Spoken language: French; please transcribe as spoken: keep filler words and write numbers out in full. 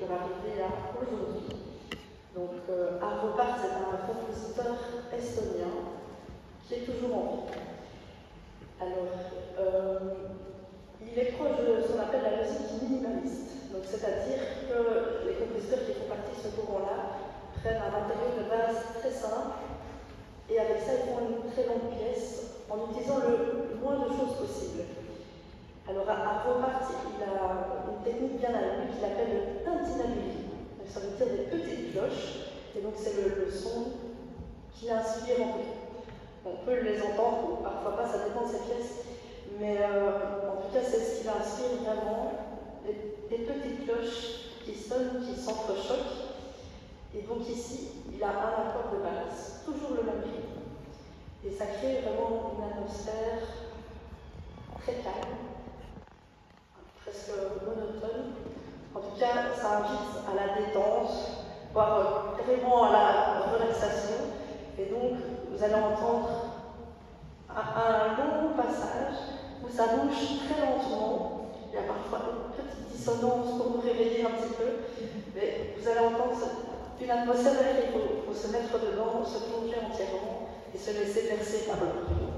pour arriver à aujourd'hui. Donc euh, Arvo Pärt, c'est un compositeur estonien qui est toujours en vie. Alors, euh, il est proche de ce qu'on appelle la musique minimaliste. Donc, c'est-à-dire que les compositeurs qui font partie de ce courant-là prennent un matériau de base très simple et avec ça, ils font une très longue pièce en utilisant le moins de choses possible. Alors, Arvo Pärt, il a une technique bien à lui qu'il appelle le tintinnabuli. Donc, ça veut dire des petites cloches. Et donc, c'est le, le son qui inspire en tout. On peut les entendre, ou parfois pas, ça dépend de ses pièces. Mais euh, en tout cas, c'est ce qui inspire vraiment des, des petites cloches qui sonnent, qui s'entrechoquent. Et donc ici, il a un accord de basse, toujours le même rythme. Et ça crée vraiment une atmosphère très calme, presque monotone. En tout cas, ça invite à la détente, voire carrément à la relaxation. Et donc, vous allez entendre un, un long passage où ça bouge très lentement. Il y a parfois une petite dissonance pour nous réveiller un petit peu. Mais vous allez entendre une atmosphère où il faut, faut se mettre dedans, se plonger entièrement et se laisser bercer par le bruit.